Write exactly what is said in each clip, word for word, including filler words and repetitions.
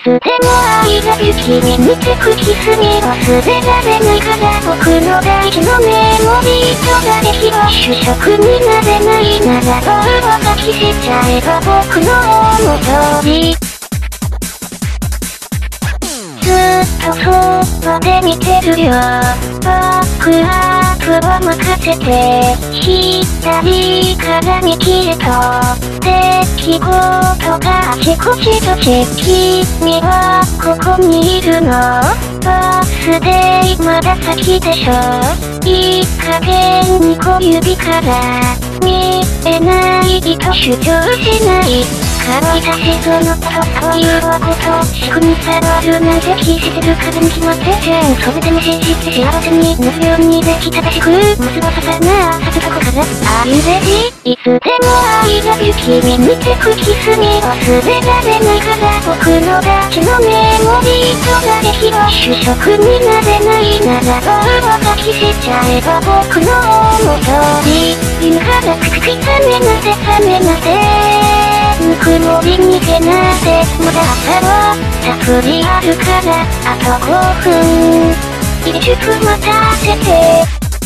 つでも I love you 君にてくキスに忘れられないから僕の大事なメモリーとができは主食になれないならどうを書きしちゃえば僕の思い通りずっとそばで見てるよバックアップを任せて左から右へと出来事があちこちとチェッキ君はここにいるのバースデーまだ先でしょいい加減に小指から見えないと主張しない可愛らしいそのことそういうこと仕組みさえあるなんて気してる風に決まってじゃんそれでも信じて幸せになるようにできたらしく結ばささなさせたこから Are you ready? いつでも I love you 君にてくキスに忘れられないから僕の大事なメモリーとができは主食になれないならどうを書きしちゃえば僕の思い通り犬からくくき冷めなせ冷めなせぬくもりにけなせまだ朝はたっぷりあるからあとごふんいちじゅっぷん待たせて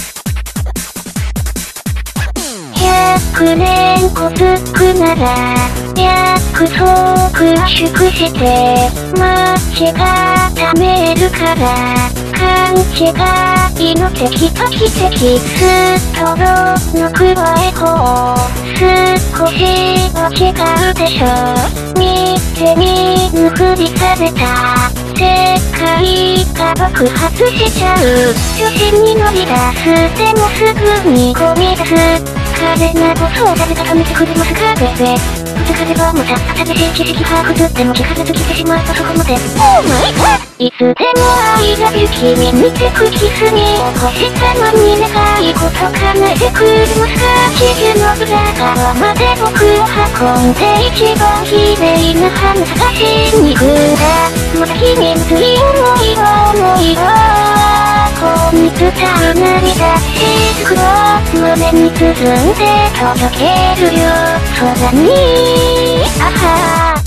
ひゃくねんごつくなら約束圧縮して街がためるから勘違いの敵と奇跡ストローの加え方少しは違うでしょ見て見ぬふりされた世界が爆発しちゃう女子に乗り出すでもすぐにゴミ出す彼などそう誰が止めてくれますかベベぶつかればまた新しい知識把握でも聞かず来てしまうとそこまで Oh my god いつでも I love you 君にてくキスに起こしたのに願い事叶えてくれますか地球の裏側まで僕を運んで一番綺麗な花探しに行くんだまた君の強い思いは思いはこうに伝う涙しずくを胸に包んで届けるよ空にあは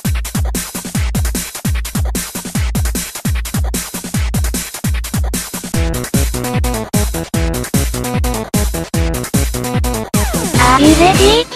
Are you ready?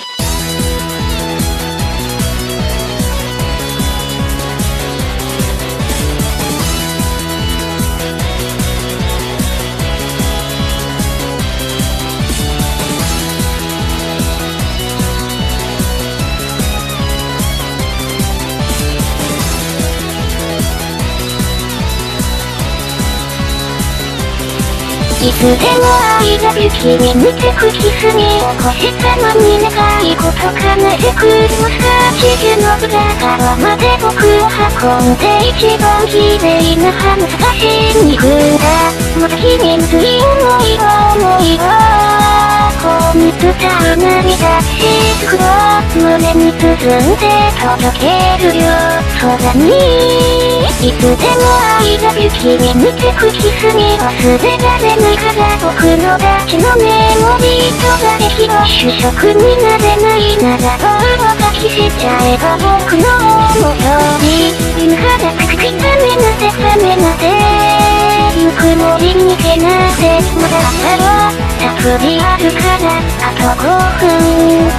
いつでも I love you 君にてくキスに起こしたのに願い事叶えてくれますか地球の裏側まで僕を運んで一番綺麗な花探しに行くんだまた君の強い思いは思いはこうに伝う涙しずくを胸に包んで届けるよ空にいつでも I love you 君にてくキスに忘れられないから僕の大事なメモリーとができは主食になれないならどうを書きしちゃえば僕の思い通り犬からくくき冷めなせ冷めなせぬくもりにけなせまだ朝はたっぷりあるからあとごふん